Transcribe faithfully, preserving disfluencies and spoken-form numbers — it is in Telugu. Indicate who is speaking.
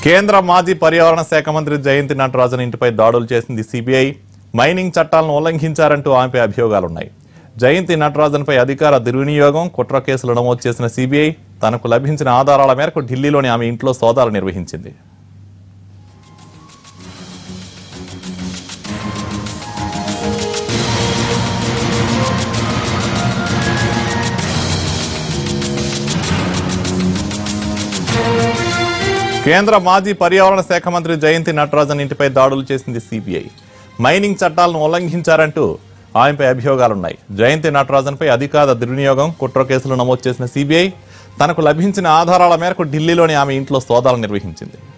Speaker 1: కేంద్ర మాజీ పర్యావరణ శాఖ మంత్రి జయంతి నటరాజన్ ఇంటిపై దాడులు చేసింది సిబిఐ. మైనింగ్ చట్టాలను ఉల్లంఘించారంటూ ఆమెపై అభియోగాలున్నాయి. జయంతి నటరాజన్పై అధికార దుర్వినియోగం, కుట్ర కేసులు నమోదు చేసిన సిబిఐ తనకు లభించిన ఆధారాల మేరకు ఢిల్లీలోని ఆమె ఇంట్లో సోదాలు నిర్వహించింది. కేంద్ర మాజీ పర్యావరణ శాఖ మంత్రి జయంతి నటరాజన్ ఇంటిపై దాడులు చేసింది సిబిఐ. మైనింగ్ చట్టాలను ఉల్లంఘించారంటూ ఆమెపై అభియోగాలున్నాయి. జయంతి నటరాజన్పై అధికార దుర్వినియోగం, కుట్ర కేసులు నమోదు చేసిన సిబిఐ తనకు లభించిన ఆధారాల మేరకు ఢిల్లీలోని ఆమె ఇంట్లో సోదాలు నిర్వహించింది.